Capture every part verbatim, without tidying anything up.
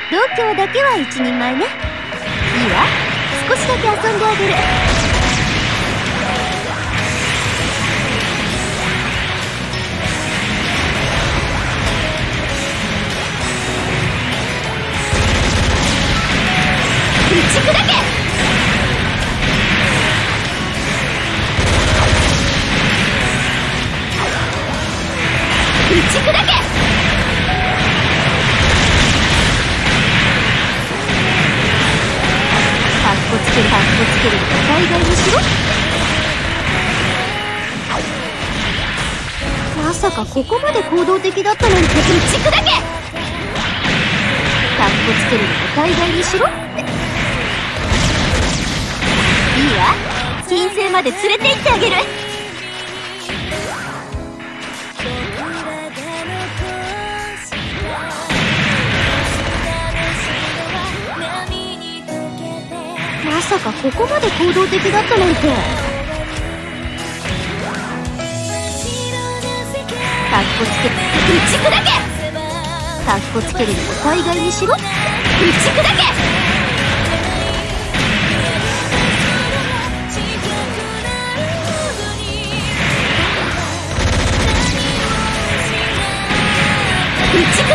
度胸だけは一人前ね。いいわ、少しだけ遊んであげる。打ち砕け。打ち砕け。カッコつける、カッコつける。大概にしろ。まさかここまで行動的だったなんて。打ち砕け。カッコつける。大概にしろ。いいわ、金星まで連れて行ってあげる。まさかここまで行動的だったなんて。カッコつける。打ち砕け。カッコつけるのも大概にしろ。打ち砕け。打ち砕け。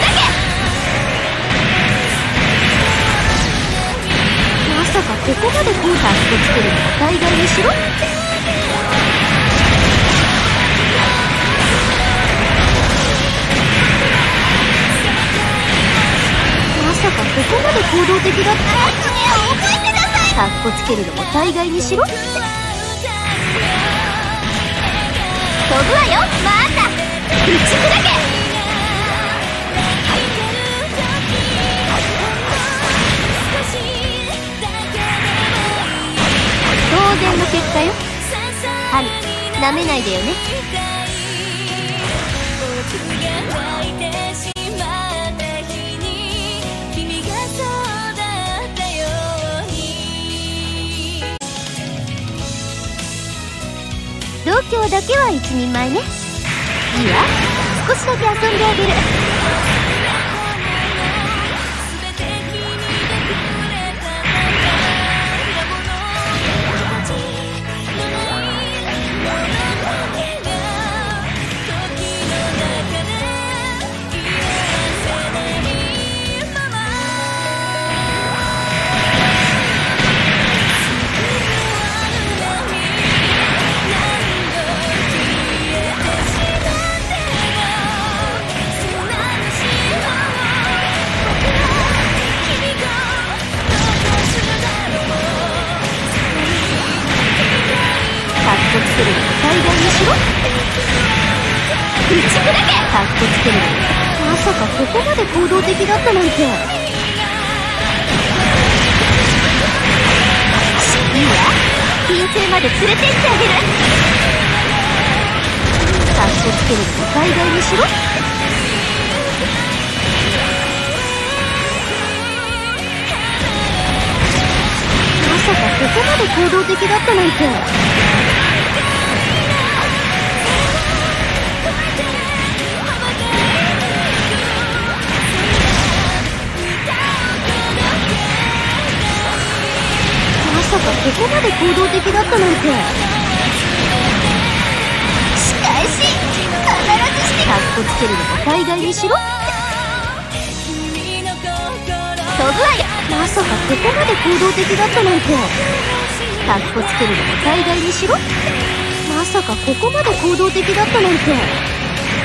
まさかここまでこうカッコつけるのも大概にしろ。まさかここまで行動的だった。覚えてなさい。カッコつけるのも大概にしろ。飛ぶわよ、また打ち砕け。当然の結果よ。ハニ、なめないでよね。度胸だけは一人前ね。いいわ、少しだけ遊んであげる。カッコつけるのも大概にしろ。打ち砕け。カッコつけるのも。まさかここまで行動的だったなんて。いいわ、金星まで連れて行ってあげる。カッコつけるのも大概にしろ。まさかここまで行動的だったなんて。まさかここまで行動的だったなんて。しかし必ずしてカッコつけるのも大概にしろ。飛ぶわよ。まさかここまで行動的だったなんて。カッコつけるのも大概にしろ。まさかここまで行動的だったなんて。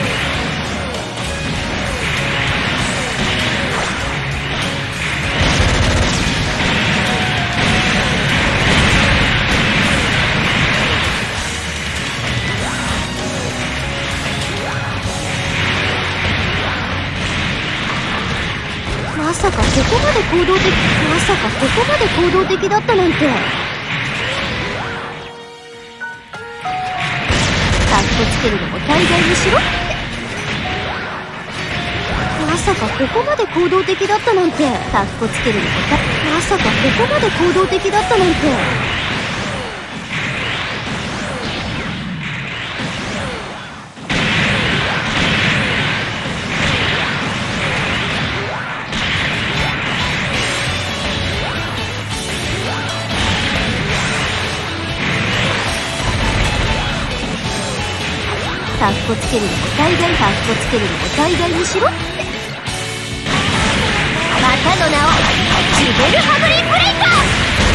まさかここまで行動的、まさかここまで行動的だったなんて。カッコつけるのも大概にしろ。まさかここまで行動的だったなんて。カッコつけるのもた、まさかここまで行動的だったなんて。 コつけるのも大概カッコつけるのも大概にしろ。またの名をジュベルハブリンブレイカー。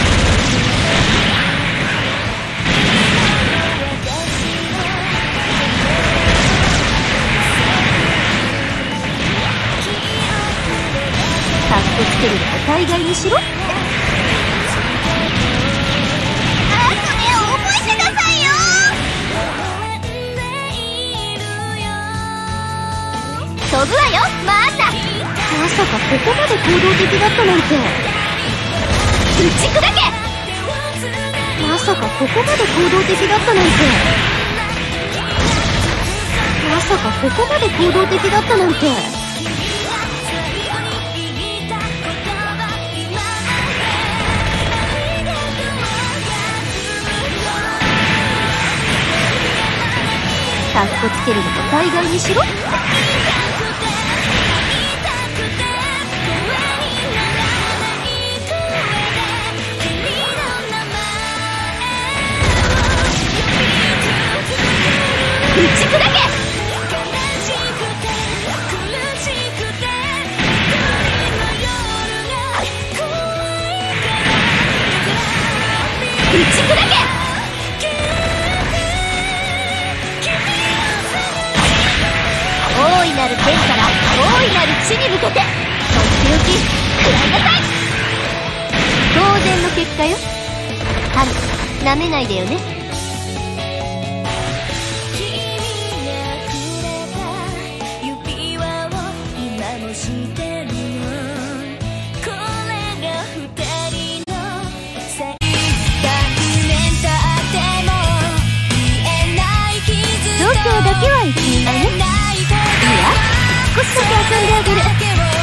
カッコつけるのも大概にしろ。飛ぶわよマーサ。まさかここまで行動的だったなんて。打ち砕け。まさかここまで行動的だったなんて。まさかここまで行動的だったなんて。カッコつけるのも大概にしろ。打ち砕け。打ち砕け。大いなる天から大いなる地に向けてとっておき食らいなさい。当然の結果よ。ハル、なめないでよね。だけは言ってみないね。いいわ、少しだけ遊んであげる。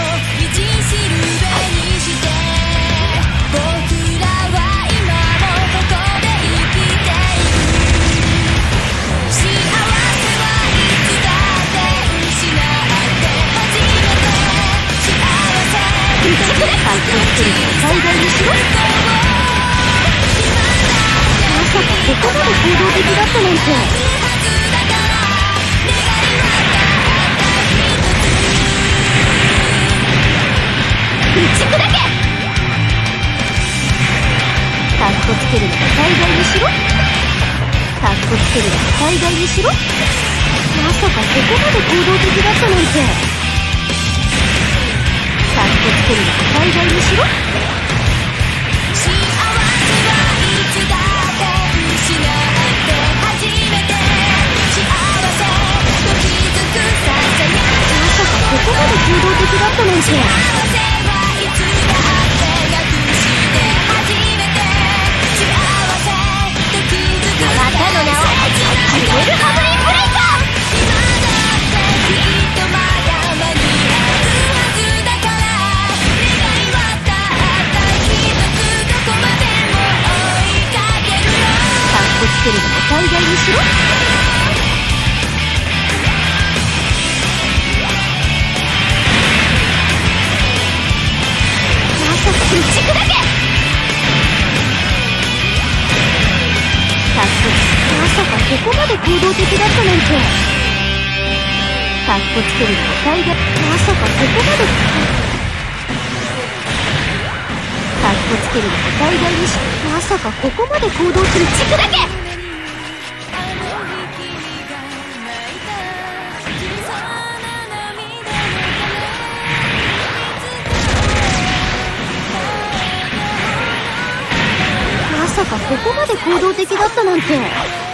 最大にしろ。まさかここまで行動的だったなんて。打ち砕け。カッコつけるのも大概にしろ。カッコつけるのも大概にしろ。まさかここまで行動的だったなんて。カッコつけるのも大概にしろ。まさかここまで行動的だったなんて。またの名をジュベルハブリンブレイカー。カッコつけるのも大概にしろ。まさか打ち砕け。まさかここまで行動的だったなんて。カッコつけるのも大概。まさかここまでカッコつけるのも大概にし。まさかここまで行動する。打ち砕け。まさかここまで行動的だったなんて。